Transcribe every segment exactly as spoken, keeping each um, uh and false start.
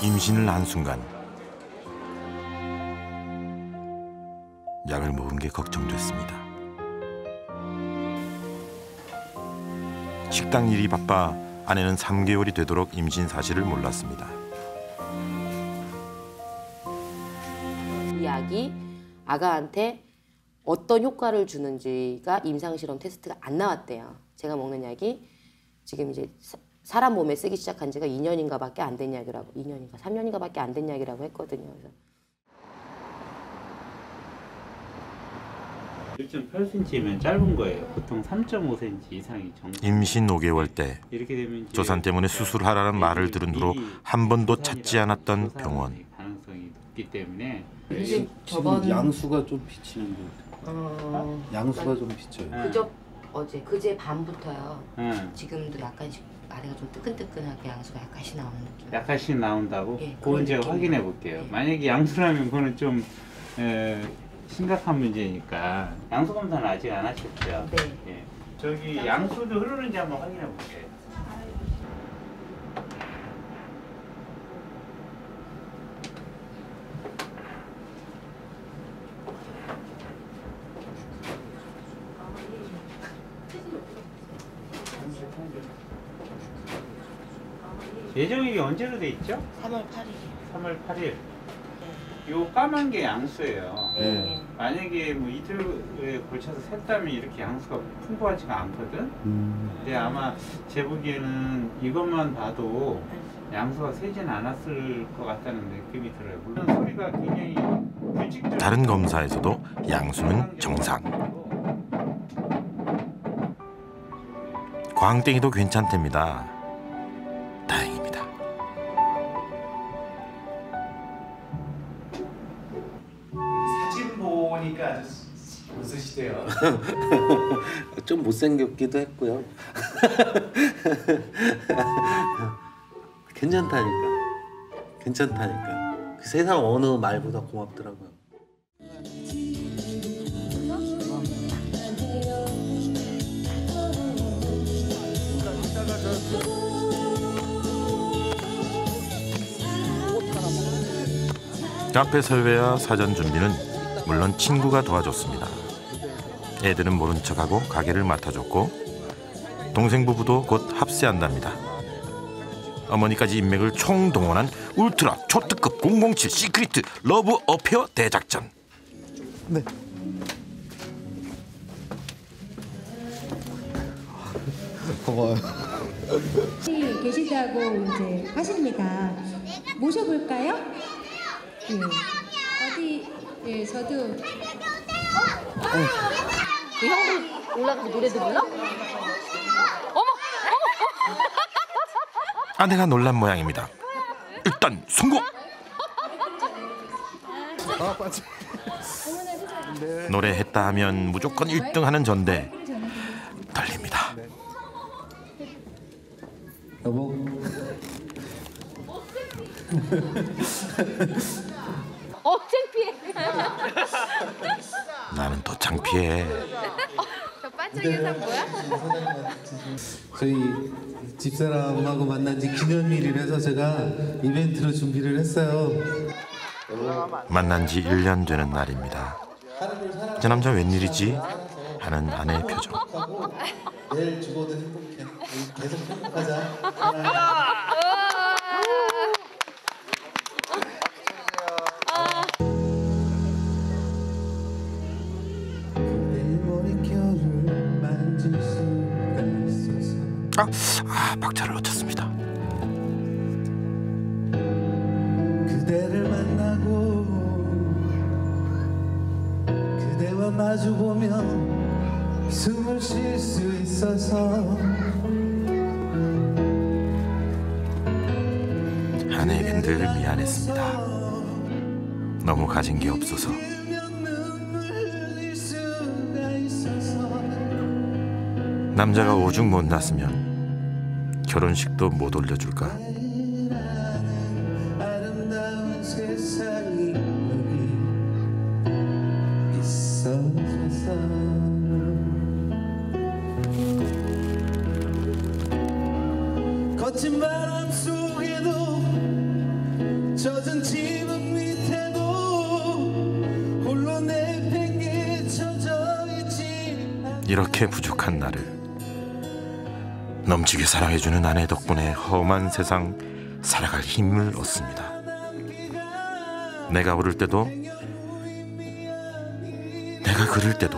임신을 한 순간 약을 먹은 게 걱정됐습니다. 식당 일이 바빠 아내는 삼 개월이 되도록 임신 사실을 몰랐습니다. 이 약이 아가한테 어떤 효과를 주는지가 임상실험 테스트가 안 나왔대요. 제가 먹는 약이 지금 이제 사, 사람 몸에 쓰기 시작한 지가 이 년인가 밖에 안 된 약이라고, 이 년인가 삼 년인가 밖에 안 된 약이라고 했거든요. 그래서 일 점 팔 센티미터면 짧은 거예요. 보통 삼 점 오 센티미터 이상이 정상. 임신 오 개월 때 이렇게 되면 조산 때문에 수술하라는 말을 들은 후로 한 번도 찾지 않았던 병원. 가능성이 높기 때문에 지금 저번 양수가 좀 비치는 거. 어... 양수가 좀 비쳐요. 그저 어제 그제 밤부터요. 응. 지금도 약간씩 아래가 좀 뜨끈뜨끈하게 양수가 약간씩 나오는 느낌. 약간씩 나온다고? 예, 그건 제가 느낌. 확인해 볼게요. 예. 만약에 양수라면 그거는 좀 에, 심각한 문제니까. 양수 검사는 아직 안 하셨죠? 네. 예. 저기 양수도 흐르는지 한번 확인해 볼게요. 예정일이 언제로 돼 있죠? 삼월 팔일이요. 삼월 팔일. 요 까만 게 양수예요. 네. 만약에 뭐 이틀에 걸쳐서 샜다면 이렇게 양수가 풍부하지가 않거든. 음. 근데 아마 제 보기에는 이것만 봐도 양수가 세진 않았을 것 같다는 느낌이 들어요. 물론 소리가 굉장히 불직접. 다른 검사에서도 양수는 정상. 광땡이도 괜찮답니다. 다행입니다. 사진 보니까 아주 웃으시대요. 좀 못생겼기도 했고요. 괜찮다니까. 괜찮다니까. 그 세상 어느 말보다 고맙더라고요. 카페 설외와 사전 준비는 물론 친구가 도와줬습니다. 애들은 모른 척하고 가게를 맡아줬고 동생 부부도 곧 합세한답니다. 어머니까지 인맥을 총동원한 울트라 초특급 공공칠 시크릿 러브 어페어 대작전. 네. 고마워요. 계시다고 이제 하십니다. 모셔볼까요? 예. 어디? 예, 저도. 그 형도 올라가서 노래도 불러? 아내가 놀란 모양입니다. 일단 성공! 노래했다 하면 무조건 일 등 하는 전데 떨립니다. 여보. 어, 창피해. 나는 또 창피해. 저 반짝이는 뭐야? 저희 집사람하고 만난 지 기념일이라서 제가 이벤트로 준비를 했어요. 만난 지 일 년 되는 날입니다. 저 남자 웬일이지? 하는 아내의 표정. 내일 죽어도 행복해. 계속 행복하자. 아, 아 박자를 놓쳤습니다. 그대를 만나고 그대와 마주보면 숨을 쉴 수 있어서 아내에겐 늘 미안했습니다. 너무 가진 게 없어서. 남자가 오죽 못났으면 결혼식도 못 올려줄까. 아름다운 세상이 여기 있어줘서 거친 바람 속에도 없는 지붕 밑에도 홀로 내팽개쳐져 있지. 이렇게 부족한 나를 넘치게 사랑해주는 아내 덕분에 험한 세상 살아갈 힘을 얻습니다. 내가 울을 때도 내가 그릴 때도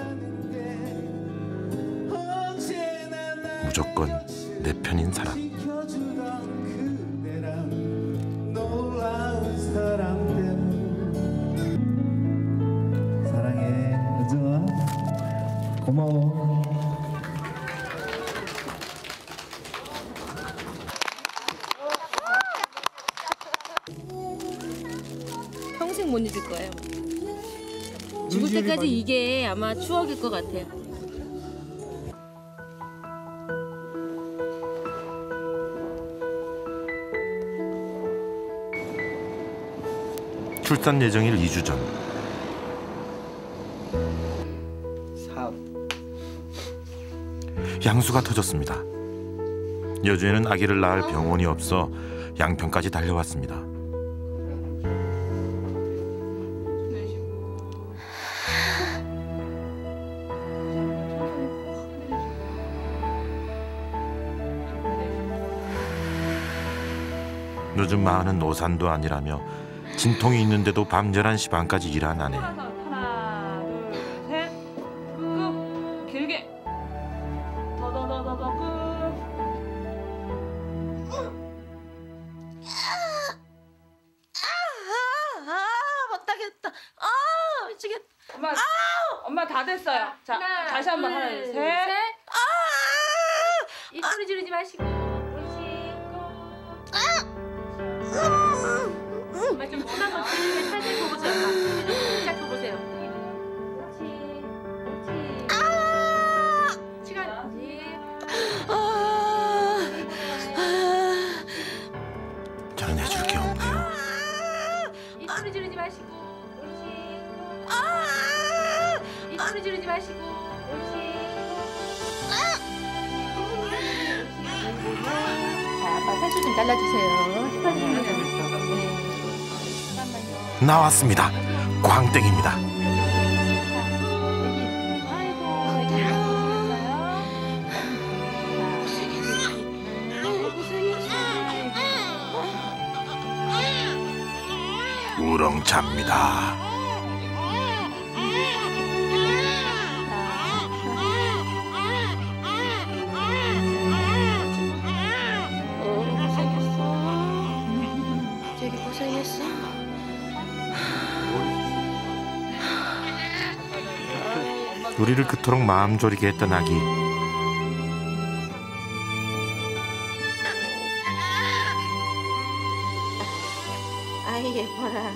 무조건 내 편인 사람. 지켜주던 그대랑 놀라운 사랑 때문. 사랑해 은정아, 고마워. 평생 못 잊을 거예요. 죽을 때까지 이게 아마 추억일 것 같아요. 출산 예정일 이 주 전 사업. 양수가 터졌습니다. 여주에는 아기를 낳을 병원이 없어 양평까지 달려왔습니다. 요즘 마흔은 노산도 아니라며 진통이 있는데도 밤 열한 시 반까지 일한 아내. 하나, 둘, 셋. 끄. 길게. 더, 더, 더, 더, 더, 끄. 못하겠다. 아, 미치겠다. 엄마, 엄마 다 됐어요. 자, 다시 한 번 하나, 둘, 셋. 아! 이 소리 지르지 마시고. 엄마 좀 심한 거 들리면 살짝 보보세요. 살짝 보보세요. 그렇지. 그렇지. 시간. 저는 해줄 게 없네요. 이 소리 지르지 마시고. 이 소리 지르지 마시고. 자, 아빠 살수 좀 잘라주세요. 시간이 나왔습니다. 광땡입니다. 우렁찹니다. 되게 고생했어. 우리를 그토록 마음 졸이게 했던 아기. 아이 예뻐라.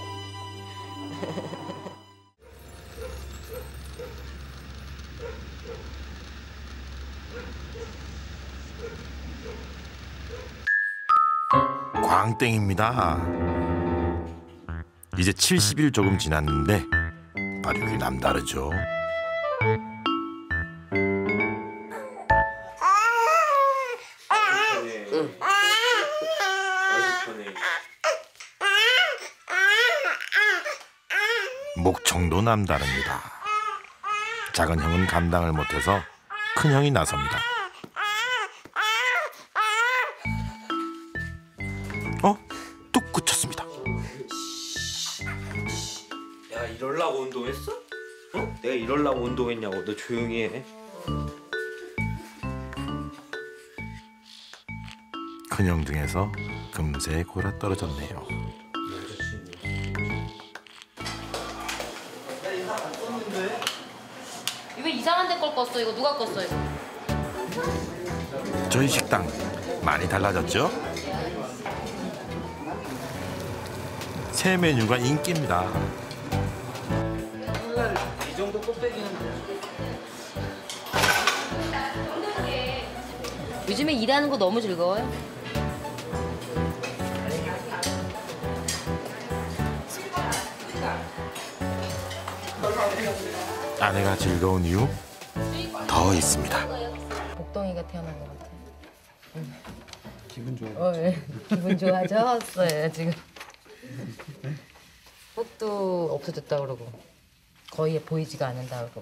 광땡입니다. 이제 칠십 일 조금 지났는데 발육이 남다르죠. 목청도 남다릅니다. 작은 형은 감당을 못해서 큰 형이 나섭니다. 어? 뚝 그쳤습니다. 내가 이럴라고 운동했어? 어? 내가 이럴라고 운동했냐고. 너 조용히 해. 큰형 등에서 금세 골아 떨어졌네요. 왜 이상한 데 걸 껐어? 이거 누가 껐어 이거? 저희 식당 많이 달라졌죠? 새 메뉴가 인기입니다. 이 정도 껍데기는 요즘에 일하는 거 너무 즐거워요. 아내가 즐거운 이유 더 있습니다. 복덩이가 태어난 것 같아요. 기분 좋아. 어, 예. 기분 좋아졌어요 지금. 꽃도 없어졌다 그러고 거의 보이지가 않는다 그러고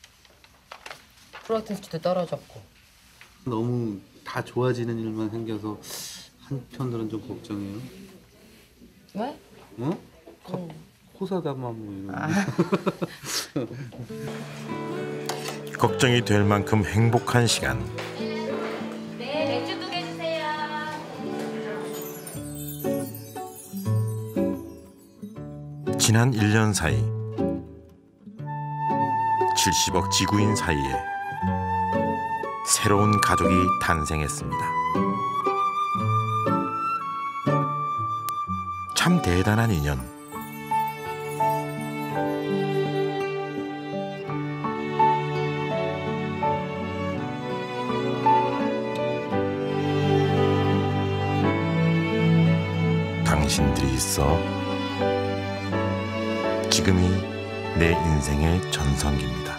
프로덕트 수치도 떨어졌고. 너무 다 좋아지는 일만 생겨서 한편으로는 좀 걱정해요. 왜? 어? 코, 코사다마 뭐 이런. 아. 걱정이 될 만큼 행복한 시간. 네, 맥주 두 개 주세요. 지난 일 년 사이 칠십억 지구인 사이에 새로운 가족이 탄생했습니다. 참 대단한 인연. 당신들이 있어 지금이 내 인생의 전성기입니다.